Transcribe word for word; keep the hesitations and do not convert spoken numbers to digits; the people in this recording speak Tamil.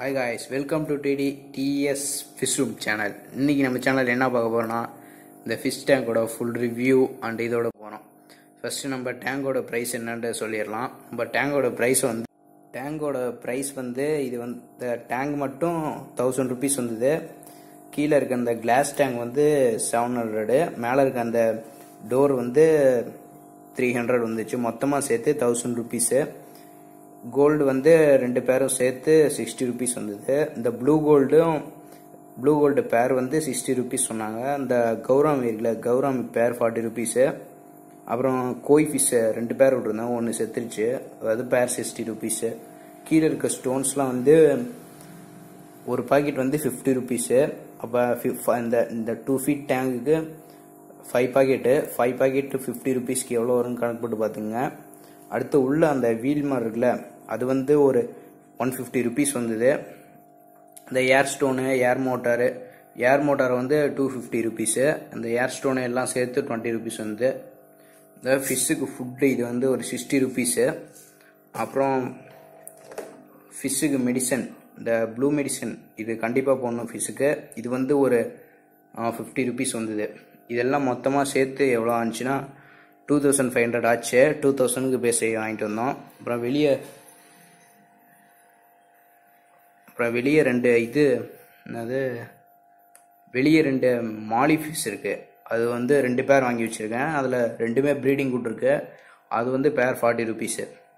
Hi guys, welcome to T D T S Fish Room channel. இன்னைக்கு நம்ம சேனல்ல என்ன பார்க்க போறோம்னா இந்த ஃபிஷ் டேங்கோட ஃபுல் ரிவ்யூ அண்ட் இதோட போறோம். ஃபர்ஸ்ட் நம்ம டேங்கோட பிரைஸ் என்னன்னு சொல்லிரலாம். நம்ம டேங்கோட பிரைஸ் வந்து டேங்கோட பிரைஸ் வந்து இது வந்து டேங்க் மட்டும் தௌசண்ட் ருபீஸ் வந்தது. கீழே இருக்க அந்த கிளாஸ் டேங்க் வந்து செவன் ஹண்ட்ரடு, மேலே இருக்க அந்த டோர் வந்து த்ரீ ஹண்ட்ரட் வந்துச்சு. மொத்தமாக சேர்த்து தௌசண்ட் ருபீஸு. கோல்டு வந்து ரெண்டு பேரும் சேர்த்து சிக்ஸ்டி ருபீஸ் வந்தது. இந்த ப்ளூ கோல்டும் ப்ளூ கோல்டு பேர் வந்து சிக்ஸ்டி ருபீஸ் சொன்னாங்க. இந்த கௌராமி இருக்குல்ல, கௌராமி பேர் ஃபார்ட்டி ருபீஸு. அப்புறம் கோய் ஃபிஷ் ரெண்டு பேர் விட்டுருந்தோம், ஒன்று செத்துருச்சு, அது பேர் சிக்ஸ்டி ருபீஸு. கீழே இருக்க ஸ்டோன்ஸ்லாம் வந்து ஒரு பாக்கெட் வந்து ஃபிஃப்டி ருபீஸு. அப்போ இந்த இந்த டூ ஃபீட் டேங்குக்கு five packet five packet fifty ருபீஸ்க்கு எவ்வளோ வரும்னு கணக்கு போட்டு பார்த்துங்க. அடுத்து உள்ள அந்த வீல் மாதிரி இருக்குல்ல, அது வந்து ஒரு ஒன் ஃபிஃப்டி ருபீஸ் வந்தது. இந்த air stone, air motor air motor வந்து டூ ஃபிஃப்டி ருபீஸு. அந்த ஏர் ஸ்டோனு எல்லாம் சேர்த்து டுவெண்ட்டி ருபீஸ் வந்து. இந்த ஃபிஷ்ஷுக்கு ஃபுட்டு இது வந்து ஒரு சிக்ஸ்டி ருபீஸு. அப்புறம் ஃபிஷ்ஷுக்கு மெடிசன், இந்த ப்ளூ மெடிசன் இது கண்டிப்பாக போடணும் ஃபிஷ்ஷுக்கு. இது வந்து ஒரு ஃபிஃப்டி ருபீஸ் வந்தது. இதெல்லாம் மொத்தமாக சேர்த்து எவ்வளோ ஆச்சுன்னா டூ தௌசண்ட் ஃபைவ் ஹண்ட்ரட் ஆச்சு. டூ தௌசண்ட்க்கு பேசி வாங்கிட்டு வந்தோம். அப்புறம் வெளியே அப்புறம் வெளியே ரெண்டு இது என்னது வெளியே ரெண்டு மாலி ஃபிஷ் இருக்கு. அது வந்து ரெண்டு பேர் வாங்கி வச்சிருக்கேன். அதில் ரெண்டுமே ப்ரீடிங் கூட்டு இருக்கு. அது வந்து பேர் ஃபார்ட்டி ருபீஸு.